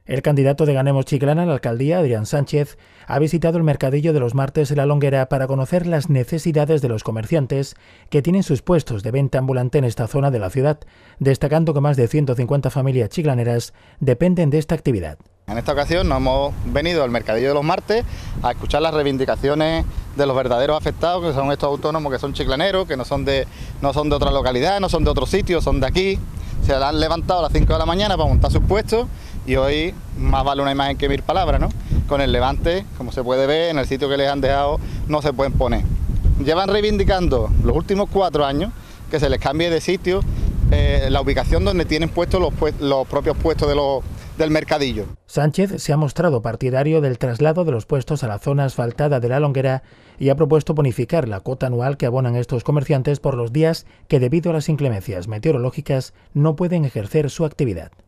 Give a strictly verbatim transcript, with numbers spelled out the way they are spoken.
El candidato de Ganemos Chiclana a la alcaldía, Adrián Sánchez, ha visitado el mercadillo de los martes en La Longuera para conocer las necesidades de los comerciantes que tienen sus puestos de venta ambulante en esta zona de la ciudad, destacando que más de ciento cincuenta familias chiclaneras dependen de esta actividad. En esta ocasión nos hemos venido al mercadillo de los martes a escuchar las reivindicaciones de los verdaderos afectados, que son estos autónomos que son chiclaneros, que no son de, no son de otra localidad, no son de otro sitio, son de aquí. Se han levantado a las cinco de la mañana para montar sus puestos y hoy más vale una imagen que mil palabras, ¿no? Con el levante, como se puede ver, en el sitio que les han dejado no se pueden poner. Llevan reivindicando los últimos cuatro años que se les cambie de sitio eh, la ubicación donde tienen puestos los, los propios puestos de los, del mercadillo. Sánchez se ha mostrado partidario del traslado de los puestos a la zona asfaltada de La Longuera y ha propuesto bonificar la cuota anual que abonan estos comerciantes por los días que, debido a las inclemencias meteorológicas, no pueden ejercer su actividad.